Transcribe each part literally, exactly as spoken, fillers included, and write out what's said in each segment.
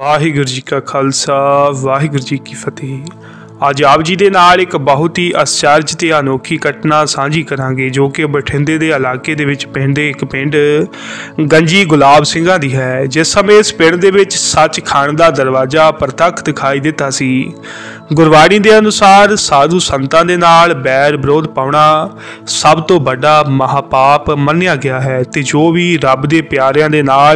ਵਾਹਿਗੁਰੂ ਜੀ ਕਾ ਖਾਲਸਾ ਵਾਹਿਗੁਰੂ ਜੀ ਕੀ ਫਤਿਹ। ਅੱਜ ਆਪ ਜੀ ਦੇ ਨਾਲ ਇੱਕ ਬਹੁਤ ਹੀ ਅਚਰਜ ਤੇ ਅਨੋਖੀ ਘਟਨਾ ਸਾਂਝੀ ਕਰਾਂਗੇ ਜੋ ਕਿ ਬਠਿੰਡੇ ਦੇ ਇਲਾਕੇ ਦੇ ਵਿੱਚ ਪੈਂਦੇ ਇੱਕ ਪਿੰਡ ਗੰਜੀ ਗੁਲਾਬ ਸਿੰਘਾਂ ਦੀ ਹੈ। ਜਿਸ ਸਮੇਂ ਇਸ ਪਿੰਡ ਦੇ ਵਿੱਚ ਸੱਚਖੰਡ ਦਾ ਦਰਵਾਜ਼ਾ ਪ੍ਰਤੱਖ ਦਿਖਾਈ ਦਿੱਤਾ ਸੀ। ਗੁਰਬਾਣੀ ਦੇ ਅਨੁਸਾਰ ਸਾਧੂ ਸੰਤਾਂ ਦੇ ਨਾਲ ਬੈਰ ਵਿਰੋਧ ਪਾਉਣਾ ਸਭ ਤੋਂ ਵੱਡਾ ਮਹਾਪਾਪ ਮੰਨਿਆ ਗਿਆ ਹੈ ਤੇ ਜੋ ਵੀ ਰੱਬ ਦੇ ਪਿਆਰਿਆਂ ਦੇ ਨਾਲ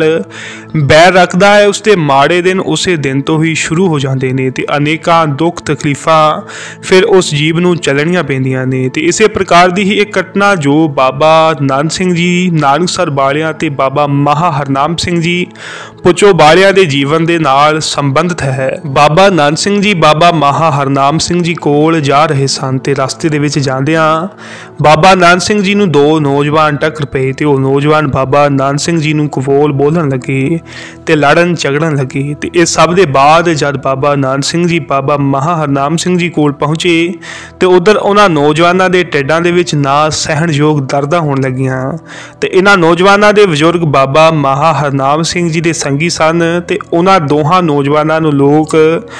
ਬੈਰ ਰੱਖਦਾ ਹੈ ਉਸ ਦੇ ਮਾੜੇ ਦਿਨ ਉਸੇ ਦਿਨ ਤੋਂ ਹੀ ਸ਼ੁਰੂ ਹੋ ਜਾਂਦੇ ਨੇ ਤੇ ਅਨੇਕਾਂ ਦੁੱਖ ਤਕਲੀਫਾਂ ਫਿਰ ਉਸ ਜੀਵ ਨੂੰ ਚੱਲਣੀਆਂ ਪੈਂਦੀਆਂ ਨੇ। ਤੇ ਇਸੇ ਪ੍ਰਕਾਰ ਦੀ ਹੀ ਇੱਕ ਘਟਨਾ ਜੋ ਬਾਬਾ ਨਾਨਕ ਸਿੰਘ ਜੀ ਨਾਨਕਸਰ ਵਾਲਿਆਂ ਤੇ ਬਾਬਾ ਮਹਾ ਹਰਨਾਮ ਸਿੰਘ ਜੀ ਪੁੱਚੋ ਵਾਲਿਆਂ ਦੇ ਜੀਵਨ ਦੇ ਨਾਲ ਸੰਬੰਧਿਤ ਹੈ। ਬਾਬਾ ਨਾਨਕ ਸਿੰਘ ਜੀ ਬਾਬਾ ਮਹਾ ਹਰਨਾਮ ਸਿੰਘ ਜੀ ਕੋਲ ਜਾ ਰਹੇ ਸਨ ਤੇ ਰਸਤੇ ਦੇ ਵਿੱਚ ਜਾਂਦਿਆਂ ਬਾਬਾ ਨਾਨਕ ਸਿੰਘ ਜੀ ਨੂੰ ਦੋ ਨੌਜਵਾਨ ਟੱਕਰ ਪਏ ਤੇ ਉਹ ਨੌਜਵਾਨ ਬਾਬਾ ਨਾਨਕ ਸਿੰਘ ਜੀ ਨੂੰ ਕਬੋਲ ਬੋਲਣ ਲੱਗੇ ਤੇ ਲੜਨ ਝਗੜਨ ਲੱਗੇ। ਤੇ ਇਸ ਸਭ ਦੇ ਬਾਅਦ ਜਦ ਬਾਬਾ ਨਾਨਕ ਸਿੰਘ ਜੀ ਬਾਬਾ ਮਹਾ ਹਰਨਾਮ ਸਿੰਘ ਜੀ ਕੋਲ ਪਹੁੰਚੇ ਤੇ ਉਧਰ ਉਹਨਾਂ ਨੌਜਵਾਨਾਂ ਦੇ ਢਿੱਡਾਂ ਦੇ ਵਿੱਚ ਨਾ ਸਹਿਣਯੋਗ ਦਰਦਾਂ ਹੋਣ ਲੱਗੀਆਂ ਤੇ ਇਹਨਾਂ ਨੌਜਵਾਨਾਂ ਦੇ ਬਜ਼ੁਰਗ ਬਾਬਾ ਮਹਾ ਹਰਨਾਮ ਸਿੰਘ ਜੀ ਦੇ ਸੰਗੀ ਸਨ ਤੇ ਉਹਨਾਂ ਦੋਹਾਂ ਨੌਜਵਾਨਾਂ ਨੂੰ ਲੋਕ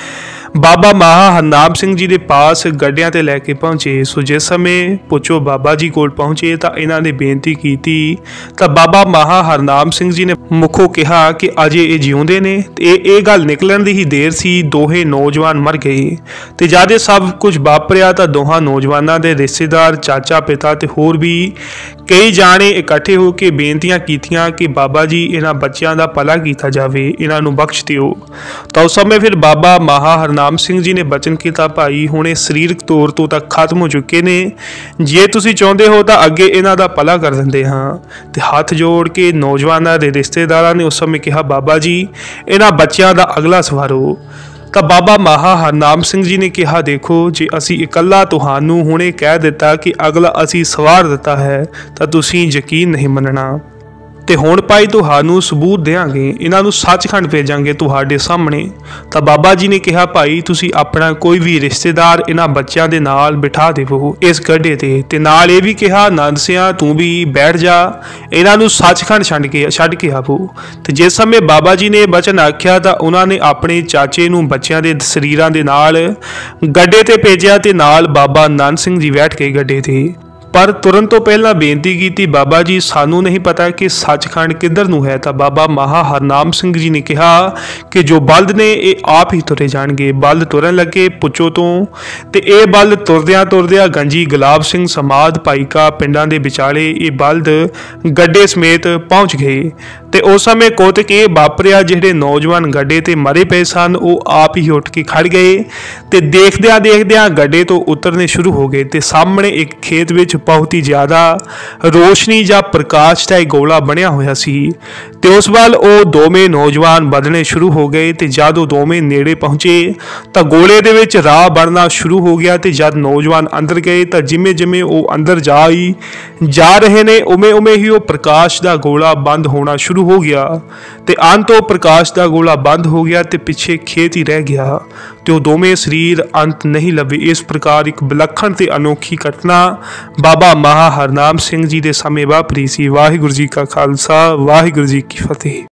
ਬਾਬਾ ਮਹਾ ਹਰਨਾਮ ਸਿੰਘ ਜੀ ਦੇ ਪਾਸ ਗੱਡਿਆਂ ਤੇ ਲੈ ਕੇ ਪਹੁੰਚੇ। ਸੋ ਜਿਸ ਸਮੇਂ ਪੁੱਛੋ ਬਾਬਾ ਜੀ ਕੋਲ ਪਹੁੰਚੇ ਤਾਂ ਇਹਨਾਂ ਨੇ ਬੇਨਤੀ ਕੀਤੀ ਤਾਂ ਬਾਬਾ ਮਹਾ ਹਰਨਾਮ ਸਿੰਘ ਜੀ ਨੇ ਮੁਖੋਂ ਕਿਹਾ ਕਿ ਅਜੇ ਇਹ ਜਿਉਂਦੇ ਨੇ ਤੇ ਇਹ ਗੱਲ ਨਿਕਲਣ ਦੀ ਹੀ ਦੇਰ ਸੀ ਦੋਹੇ ਨੌਜਵਾਨ ਮਰ ਗਏ। ਤੇ ਜਦ ਇਹ ਸਭ ਕੁਝ ਵਾਪਰਿਆ ਤਾਂ ਦੋਹਾਂ ਨੌਜਵਾਨਾਂ ਦੇ ਰਿਸ਼ਤੇਦਾਰ ਚਾਚਾ ਪਿਤਾ ਤੇ ਹੋਰ ਵੀ ਕਈ ਜਾਣੇ ਇਕੱਠੇ ਹੋ ਕੇ ਬੇਨਤੀਆਂ ਕੀਤੀਆਂ ਕਿ ਬਾਬਾ ਜੀ ਇਹਨਾਂ ਬੱਚਿਆਂ ਦਾ ਭਲਾ ਕੀਤਾ ਜਾਵੇ, ਇਹਨਾਂ ਨੂੰ ਬਖਸ਼ ਦਿਓ। ਤਾਂ ਉਸ ਸਮੇਂ ਫਿਰ ਬਾਬਾ ਮਹਾ ਹਰਨਾਮ ਸਿੰਘ ਜੀ ਨੇ ਬਚਨ ਕੀਤਾ, ਭਾਈ ਹੁਣ ਇਹ ਸਰੀਰਕ ਤੌਰ ਤੋਂ ਤਾਂ ਖਤਮ ਹੋ ਚੁੱਕੇ ਨੇ, ਜੇ ਤੁਸੀਂ ਚਾਹੁੰਦੇ ਹੋ ਤਾਂ ਅੱਗੇ ਇਹਨਾਂ ਦਾ ਭਲਾ ਕਰ ਦਿੰਦੇ ਹਾਂ। ਤੇ ਹੱਥ ਜੋੜ ਕੇ ਨੌਜਵਾਨਾਂ ਦੇ ਰਿਸ਼ਤੇਦਾਰਾਂ ਨੇ ਉਸ ਸਮੇਂ ਕਿਹਾ, ਬਾਬਾ ਜੀ ਇਹਨਾਂ ਬੱਚਿਆਂ ਦਾ ਅਗਲਾ ਸਵਾਰੋ। ਤਾਂ ਬਾਬਾ ਮਹਾ ਹਰਨਾਮ ਸਿੰਘ ਜੀ ਨੇ ਕਿਹਾ, ਦੇਖੋ ਜੇ ਅਸੀਂ ਇਕੱਲਾ ਤੁਹਾਨੂੰ ਹੁਣੇ ਕਹਿ ਦਿੱਤਾ ਕਿ ਅਗਲਾ ਅਸੀਂ ਸਵਾਰ ਦਿੱਤਾ ਹੈ ਤਾਂ ਤੁਸੀਂ ਯਕੀਨ ਨਹੀਂ ਮੰਨਣਾ ਤੇ ਹੁਣ ਭਾਈ ਤੁਹਾਨੂੰ ਸਬੂਤ ਦੇਵਾਂਗੇ, ਇਹਨਾਂ ਨੂੰ ਸੱਚਖੰਡ ਭੇਜਾਂਗੇ ਤੁਹਾਡੇ ਸਾਹਮਣੇ। ਤਾਂ ਬਾਬਾ ਜੀ ਨੇ ਕਿਹਾ, ਭਾਈ ਤੁਸੀਂ ਆਪਣਾ ਕੋਈ ਵੀ ਰਿਸ਼ਤੇਦਾਰ ਇਹਨਾਂ ਬੱਚਿਆਂ ਦੇ ਨਾਲ ਬਿਠਾ ਦੇਵੋ ਇਸ ਗੱਡੇ ਤੇ ਤੇ ਨਾਲ ਇਹ ਵੀ ਕਿਹਾ, ਨੰਦਸਿਆ ਤੂੰ ਵੀ ਬੈਠ ਜਾ, ਇਹਨਾਂ ਨੂੰ ਸੱਚਖੰਡ ਛੱਡ ਕੇ ਛੱਡ ਕੇ ਆਵੋ। ਤੇ ਜਿਸ ਸਮੇਂ ਬਾਬਾ ਜੀ ਨੇ ਬਚਨ ਆਖਿਆ ਤਾਂ ਉਹਨਾਂ ਨੇ ਆਪਣੇ ਚਾਚੇ ਨੂੰ ਬੱਚਿਆਂ ਦੇ ਸਰੀਰਾਂ ਦੇ ਨਾਲ ਗੱਡੇ ਤੇ ਭੇਜਿਆ ਤੇ ਨਾਲ ਬਾਬਾ ਨਾਨਕ ਸਿੰਘ ਜੀ ਬੈਠ ਕੇ ਗੱਡੇ ਤੇ। ਪਰ ਤੁਰਨ ਤੋਂ ਪਹਿਲਾਂ ਬੇਨਤੀ ਕੀਤੀ, ਬਾਬਾ ਜੀ ਸਾਨੂੰ ਨਹੀਂ ਪਤਾ ਕਿ ਸੱਚਖੰਡ ਕਿੱਧਰ ਨੂੰ ਹੈ। ਤਾਂ ਬਾਬਾ ਮਹਾ ਹਰਨਾਮ ਸਿੰਘ ਜੀ ਨੇ ਕਿਹਾ ਕਿ ਜੋ ਬਲਦ ਨੇ ਇਹ ਆਪ ਹੀ ਤੁਰੇ ਜਾਣਗੇ। ਬਲਦ ਤੁਰਨ ਲੱਗੇ ਪੁੱਛੋ ਤੋਂ ਤੇ ਇਹ ਬਲਦ ਤੁਰਦਿਆਂ ਤੁਰਦਿਆਂ ਗੰਜੀ ਗੁਲਾਬ ਸਿੰਘ ਸਮਾਧ ਭਾਈਕਾ ਪਿੰਡਾਂ ਦੇ ਵਿਚਾਲੇ ਇਹ ਬਲਦ ਗੱਡੇ ਸਮੇਤ ਪਹੁੰਚ ਗਏ। ਤੇ ਉਸ ਸਮੇਂ ਕੋਤਕ ਇਹ ਵਾਪਰਿਆ, ਜਿਹੜੇ ਨੌਜਵਾਨ ਗੱਡੇ ਤੇ ਮਰੇ ਪਏ ਸਨ ਉਹ ਆਪ ਹੀ ਉੱਠ ਕੇ ਖੜ ਗਏ ਤੇ ਦੇਖਦਿਆਂ ਦੇਖਦਿਆਂ ਗੱਡੇ ਤੋਂ ਉਤਰਨੇ ਸ਼ੁਰੂ ਹੋ ਗਏ ਤੇ ਸਾਹਮਣੇ ਇੱਕ ਖੇਤ ਵਿੱਚ ਬਹੁਤ ਹੀ ਜ਼ਿਆਦਾ ਰੋਸ਼ਨੀ ਜਾਂ ਪ੍ਰਕਾਸ਼ ਦਾ ਗੋਲਾ ਬਣਿਆ ਹੋਇਆ ਸੀ ਤੇ ਉਸ ਵੱਲ ਉਹ ਦੋਵੇਂ ਨੌਜਵਾਨ ਵਧਣੇ ਸ਼ੁਰੂ ਹੋ ਗਏ। ਤੇ ਜਦ ਉਹ ਦੋਵੇਂ ਨੇੜੇ ਪਹੁੰਚੇ ਤਾਂ ਗੋਲੇ ਦੇ ਵਿੱਚ ਰਾਹ ਬਣਨਾ ਸ਼ੁਰੂ ਹੋ ਗਿਆ ਤੇ ਜਦ ਨੌਜਵਾਨ ਅੰਦਰ ਗਏ ਤਾਂ ਜਿਵੇਂ ਜਿਵੇਂ ਉਹ ਅੰਦਰ ਜਾ ਹੀ ਜਾ ਰਹੇ ਨੇ ਉਵੇਂ ਉਵੇਂ ਹੀ ਉਹ ਪ੍ਰਕਾਸ਼ ਦਾ ਗੋਲਾ ਬੰਦ ਹੋਣਾ ਸ਼ੁਰੂ ਹੋ ਗਿਆ ਤੇ ਅੰਤ ਉਹ ਪ੍ਰਕਾਸ਼ ਦਾ ਗੋਲਾ ਬੰਦ ਹੋ ਗਿਆ ਤੇ ਪਿੱਛੇ ਖੇਤ ਹੀ ਰਹਿ ਗਿਆ ਤੇ ਉਹ ਦੋਵੇਂ ਸਰੀਰ ਅੰਤ ਨਹੀਂ ਲੱਭੇ। ਇਸ ਪ੍ਰਕਾਰ ਇੱਕ ਵਿਲੱਖਣ ਤੇ ਅਨੋਖੀ ਘਟਨਾ ਬਾਬਾ ਮਹਾ ਹਰਨਾਮ ਸਿੰਘ ਜੀ ਦੇ ਸਮੇਂ ਵਾਪਰੀ ਸੀ। ਵਾਹਿਗੁਰੂ ਜੀ ਕਾ ਖਾਲਸਾ ਵਾਹਿਗੁਰੂ ਜੀ ਕੀ ਫਤਿਹ।